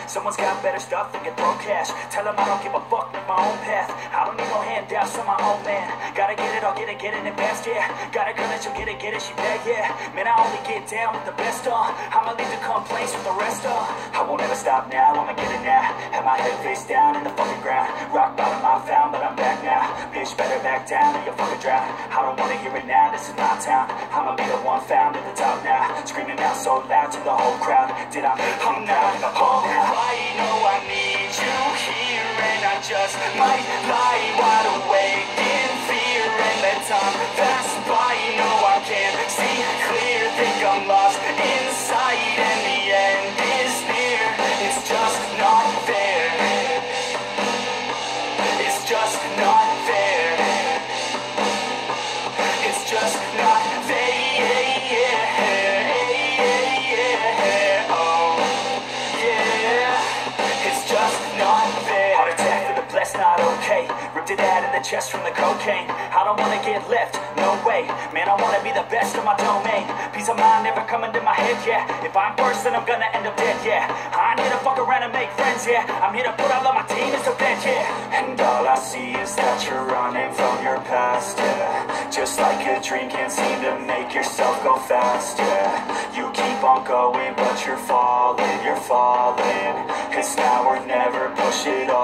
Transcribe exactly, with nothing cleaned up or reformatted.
Someone's got better stuff and can throw cash. Tell them I don't give a fuck with my own path. I don't need no handouts from my own man. Gotta get it, I'll get it, get it in advance, yeah. Got a girl that she'll get it, get it, she bad, yeah. Man, I only get down with the best, uh. I'ma leave the complaints with the rest, uh. I won't ever stop now, I'ma get it now. Have my head face down in the fucking ground. Rock bottom I found, but I'm back now. Bitch, better back down or you'll fucking drown. I don't wanna hear it now, this is my town. I'ma be the one found at the top now. Screaming out so loud to the whole crowd. Did I make it now? Oh, I know I need you here, and I just might lie wide awake in fear and let time pass by. You know I can't see clear, think I'm lost inside, and the end is near. It's just not fair. It's just not fair. It's just not fair. Not okay. Ripped it out of the chest from the cocaine. I don't wanna get left, no way. Man, I wanna be the best of my domain. Peace of mind never coming to my head, yeah. If I'm worse, then I'm gonna end up dead, yeah. I ain't here to fuck around and make friends, yeah. I'm here to put all of my team is so dead, yeah. And all I see is that you're running from your past, yeah. Just like a dream, can't seem to make yourself go fast, yeah. You keep on going, but you're falling, you're falling. It's now or never, push it